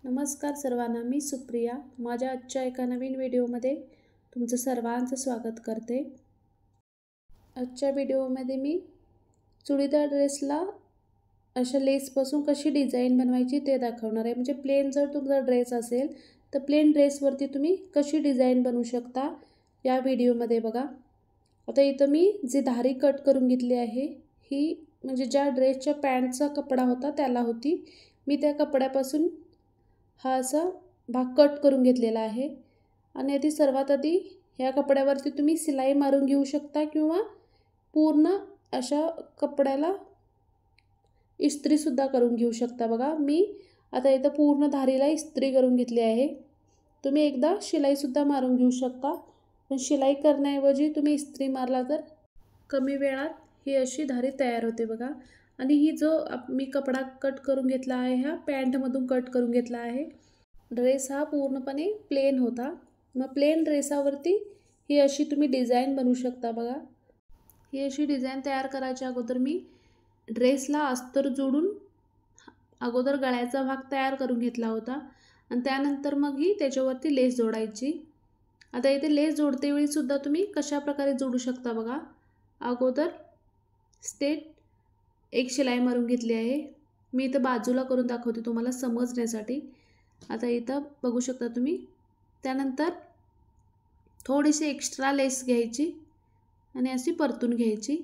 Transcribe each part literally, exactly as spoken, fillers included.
नमस्कार सर्वांना, मी सुप्रिया. माझ्या आजच्या एका नवीन व्हिडिओमध्ये तुमचं सर्वांचं स्वागत करते. आजच्या व्हिडिओमध्ये मी चुडीदार ड्रेसला अशा लेसपासून कशी डिझाईन बनवायची ते दाखवणार आहे. म्हणजे प्लेन जर तुमचा ड्रेस असेल तर प्लेन ड्रेसवरती तुम्ही कशी डिझाईन बनवू शकता या व्हिडिओमध्ये बघा. आता इथं मी जी धारी कट करून घेतली आहे ही म्हणजे ज्या ड्रेसच्या पॅन्टचा कपडा होता त्याला होती. मी त्या कपड्यापासून हा असा भाग कट करून घेतलेला आहे. आणि आधी सर्वात आधी ह्या कपड्यावरती तुम्ही शिलाई मारून घेऊ शकता किंवा पूर्ण अशा कपड्याला इस्त्रीसुद्धा करून घेऊ शकता. बघा मी आता इथं पूर्ण धारीला इस्त्री करून घेतली आहे. तुम्ही एकदा शिलाईसुद्धा मारून घेऊ शकता, पण शिलाई करण्याऐवजी तुम्ही इस्त्री मारला तर कमी वेळात ही अशी धारी तयार होते बघा. आणि ही जो मी कपडा कट करून घेतला आहे ह्या पॅन्टमधून कट करून घेतला आहे. ड्रेस हा पूर्णपणे प्लेन होता. मग प्लेन ड्रेसावरती ही अशी तुम्ही डिझाईन बनवू शकता बघा. ही अशी डिझाईन तयार करायच्या अगोदर मी ड्रेसला अस्तर जोडून अगोदर गळ्याचा भाग तयार करून घेतला होता आणि त्यानंतर मग ही त्याच्यावरती लेस जोडायची. आता इथे लेस जोडतेवेळी सुद्धा तुम्ही कशा प्रकारे जोडू शकता बघा. अगोदर स्ट्रेट एक शिलाई मारून घेतली आहे. मी इथं बाजूला करून दाखवते तुम्हाला समजण्यासाठी. आता इथं बघू शकता तुम्ही. त्यानंतर थोडीशी एक्स्ट्रा लेस घ्यायची आणि अशी परतून घ्यायची.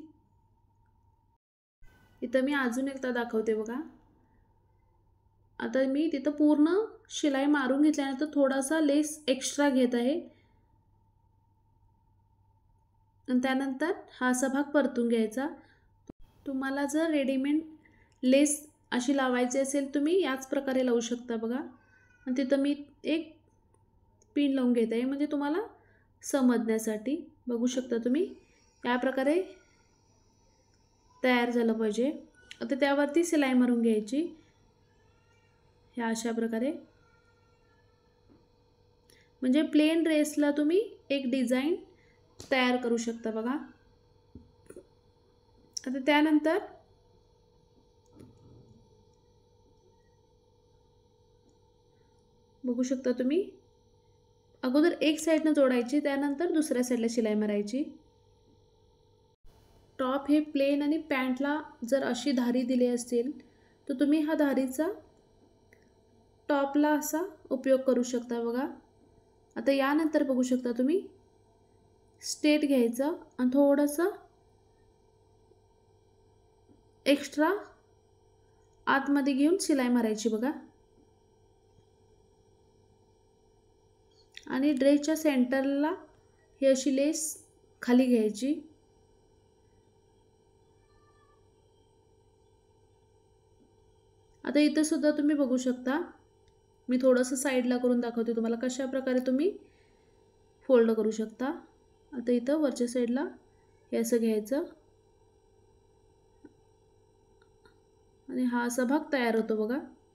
इथं मी अजून एकदा दाखवते बघा. आता मी तिथं पूर्ण शिलाई मारून घेतल्यानंतर थोडासा लेस एक्स्ट्रा घेत आहे आणि त्यानंतर हा असा भाग परतून घ्यायचा. तुम्हाला जर रेडीमेड लेस अशी लावायची असेल तुम्ही याच प्रकारे लावू शकता बघा. आणि तिथं मी एक पिन लावून घेत आहे म्हणजे तुम्हाला समजण्यासाठी. बघू शकता तुम्ही या प्रकारे तयार झालं पाहिजे. आता त्यावरती शिलाई मारून घ्यायची ह्या अशा प्रकारे. म्हणजे प्लेन ड्रेसला तुम्ही एक डिझाईन तयार करू शकता बघा. आता त्यानंतर बघू शकता तुम्ही अगोदर एक साईडनं जोडायची, त्यानंतर दुसऱ्या साईडला शिलाई मारायची. टॉप हे प्लेन आणि पॅन्टला जर अशी धारी दिली असेल तर तुम्ही हा धारीचा टॉपला असा उपयोग करू शकता बघा. आता यानंतर बघू शकता तुम्ही स्ट्रेट घ्यायचं आणि थोडंसं एक्स्ट्रा आतमध्ये घेऊन शिलाई मारायची बघा. आणि ड्रेसच्या सेंटरला ही अशी लेस खाली घ्यायची. आता इथं सुद्धा तुम्ही बघू शकता. मी थोडंसं साईडला करून दाखवते तुम्हाला कशा प्रकारे तुम्ही फोल्ड करू शकता. आता इथं वरच्या साईडला हे असं घ्यायचं आणि हा असा भाग तयार होतो बघा.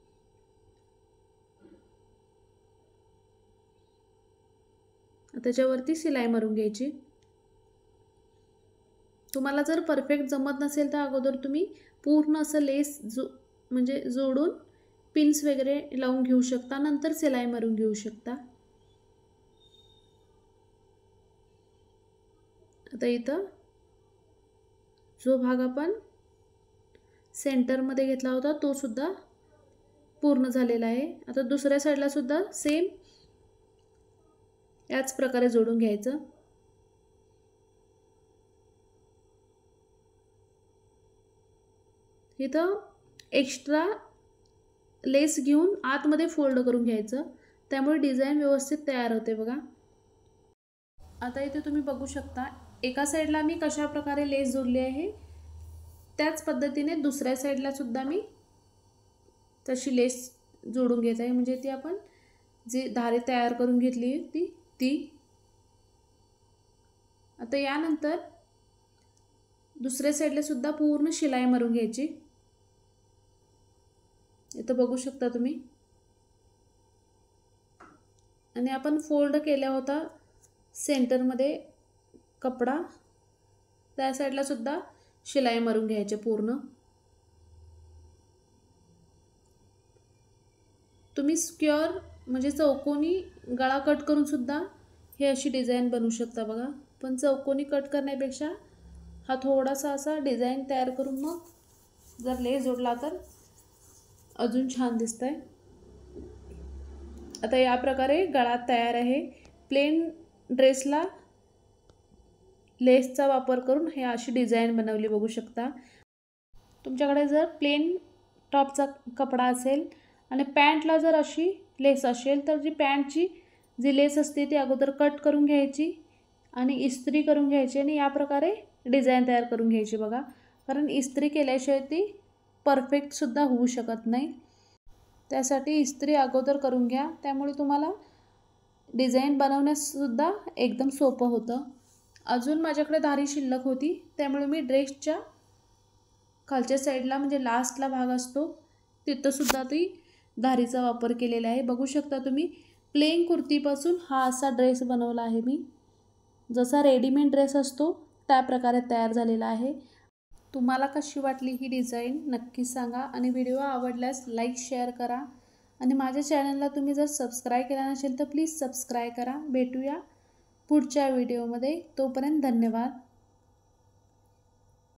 त्याच्यावरती शिलाई मारून घ्यायची. तुम्हाला जर परफेक्ट जमत नसेल तर अगोदर तुम्ही पूर्ण असं लेस जो म्हणजे जोडून पिन्स वगैरे लावून घेऊ शकता, नंतर शिलाई मारून घेऊ शकता. आता इथं जो भाग आपण सेंटरमध्ये घेतला होता तो सुद्धा पूर्ण झालेला आहे. आता दुसऱ्या साईडला सुद्धा सेम याच प्रकारे जोडून घ्यायचं. इथं एक्स्ट्रा लेस घेऊन आतमध्ये फोल्ड करून घ्यायचं, त्यामुळे डिझाईन व्यवस्थित तयार होते बघा. आता इथे तुम्ही बघू शकता एका साईडला मी कशा प्रकारे लेस जोडली आहे त्याच पद्धतीने दुसऱ्या साईडला सुद्धा मी तशी लेस जोडून घेत आहे. म्हणजे ती आपण जी धारी तयार करून घेतली ती ती आता यानंतर दुसऱ्या साईडला सुद्धा पूर्ण शिलाई मारून घ्यायची. इथं बघू शकता तुम्ही. आणि आपण फोल्ड केला होता सेंटरमध्ये कपडा, त्या साईडला सुद्धा शिलाई मारून घ्यायची पूर्ण. तुम्ही स्क्वेअर म्हणजे चौकोनी गळा कट करून सुद्धा हे अशी डिझाईन बनवू शकता बघा. पण चौकोनी कट करण्यापेक्षा हा थोडासा असा डिझाईन तयार करून मग जर लेस जोडला तर अजून छान दिसतंय. आता या प्रकारे गळा तयार आहे. प्लेन ड्रेसला लेसचा वापर करून हे अशी डिझाईन बनवली बघू शकता. तुमच्याकडे जर प्लेन टॉपचा कपडा असेल आणि पॅन्टला जर अशी लेस असेल तर जी पॅन्टची जी लेस असते ती अगोदर कट करून घ्यायची आणि इस्त्री करून घ्यायची आणि या प्रकारे डिझाईन तयार करून घ्यायची बघा. कारण इस्त्री केल्याशिवाय ती परफेक्टसुद्धा होऊ शकत नाही. त्यासाठी इस्त्री अगोदर करून घ्या. त्यामुळे तुम्हाला डिझाईन बनवण्यासुद्धा एकदम सोपं होतं. अजून माझ्याकडे धारी शिल्लक होती त्यामुळे मी ड्रेसच्या खालच्या साईडला म्हणजे लास्टला भाग असतो तिथंसुद्धा ती धारीचा वापर केलेला आहे. बघू शकता तुम्ही प्लेन कुर्तीपासून हा असा ड्रेस बनवला आहे मी. जसा रेडीमेड ड्रेस असतो त्या प्रकारे तयार झालेला आहे. तुम्हाला कशी वाटली ही डिझाईन नक्की सांगा आणि व्हिडिओ आवडल्यास लाईक शेअर करा आणि माझ्या चॅनलला तुम्ही जर सबस्क्राईब केला नसेल तर प्लीज सबस्क्राईब करा. भेटूया पुढच्या व्हिडिओमध्ये. तोपर्यंत धन्यवाद.